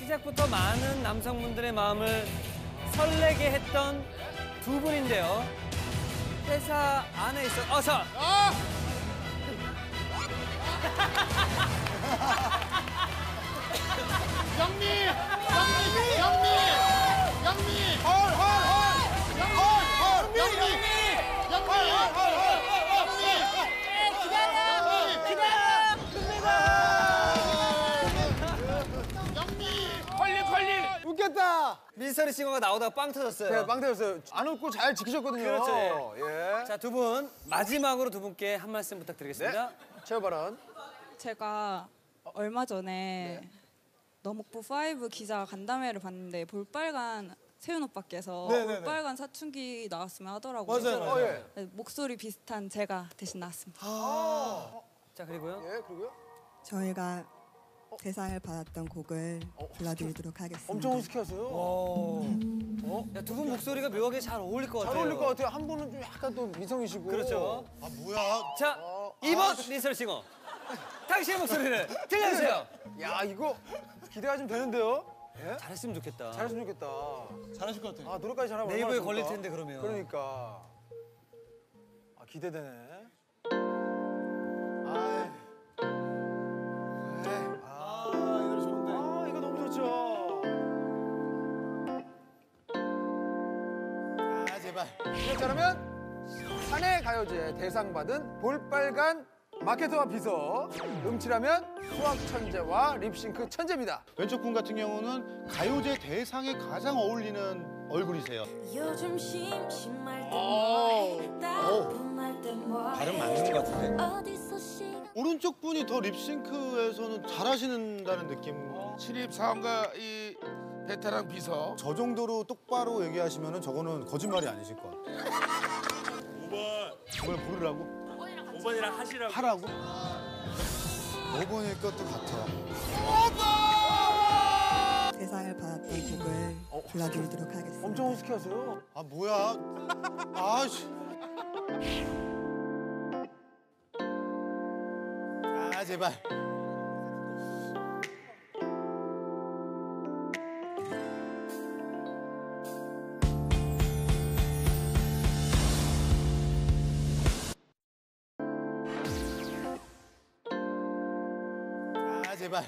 시작부터 많은 남성분들의 마음을 설레게 했던 두 분인데요. 회사 안에 있어. 자. 영미! 웃겼다. 민서리 싱어가 나오다가 빵 터졌어요. 네, 빵 터졌어요. 안 웃고 잘 지키셨거든요. 그렇죠. 예. 자, 두 분 마지막으로 두 분께 한 말씀 부탁드리겠습니다. 네. 최후 발언. 제가 얼마 전에 너목부 5 기자 간담회를 봤는데 볼빨간 세윤 오빠께서 볼빨간 사춘기 나왔으면 하더라고요. 맞아요. 예. 네, 목소리 비슷한 제가 대신 나왔습니다. 자, 그리고요. 예, 그리고요. 저희가 대상을 받았던 곡을 불러드리도록 하겠습니다. 엄청 어색해하세요. 야, 두 분 목소리가 묘하게 잘 어울릴 것 잘 같아요. 어울릴 것 같아요. 한 분은 좀 약간 또 미성이시고. 그렇죠. 아 뭐야? 자, 2번 민서리 싱어. 당신의 목소리를 들려주세요. 야, 이거 기대가 좀 되는데요? 예? 잘했으면 좋겠다. 잘했으면 좋겠다. 잘하실 것 같아요. 아, 노래까지 잘하면 네이버에 얼마나 걸릴 좋을까? 텐데, 그러면. 그러니까. 아, 기대되네. 아이. 네. 아 이거 좋은데. 아, 이거 너무 좋죠. 아 제발. 이렇게 잘하면 사내 가요제 대상 받은 볼빨간 마케터와 비서, 음치라면 수학 천재와 립싱크 천재입니다. 왼쪽 분 같은 경우는 가요제 대상에 가장 어울리는 얼굴이세요. 요즘 심심할 때 뭐해 따분할 때 뭐해 발음 맞는 것 같은데. 어디서 시간 오른쪽 분이 더 립싱크에서는 잘하신다는 느낌. 신입사원과 이 베테랑 비서. 저 정도로 똑바로 얘기하시면은 저거는 거짓말이 아니실 것 같아요. 5번. 뭘 부르라고? 5번이랑 하시라고. 하라고? 5번일 것도 같아. 대상을 받았던 곡을 불러드리도록 하겠습니다. 엄청 어색해하세요. 아 뭐야? 아씨. 아 제발. 아 제발.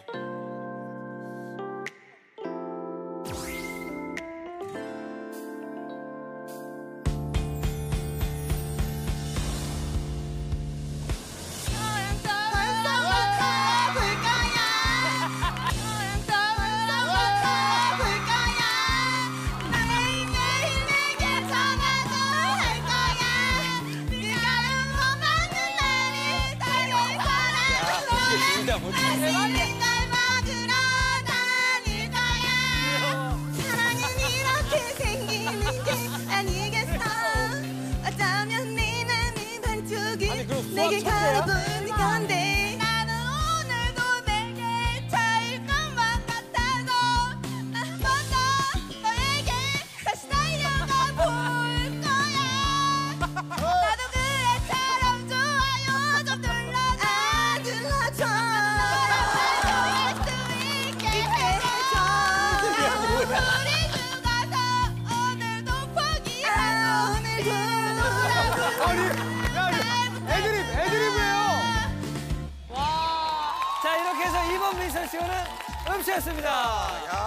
진짜 못해. 사랑은 이렇게 생기는 게 아니겠어 어쩌면 내 맘의 반쪽을 내게 가려보는 건데 나는 오늘도 내게 차일 것만 같아서 한 번 더 너에게 다시 달려가 볼 거야 나도 그애처럼 좋아요 좀 눌러줘 할수 있게 해줘 우리 죽어서 오늘도 포기하고 오늘도 아니, 야, 애드립이에요. 자, 이렇게 해서 2번 민서리 싱어는 음치였습니다. 야,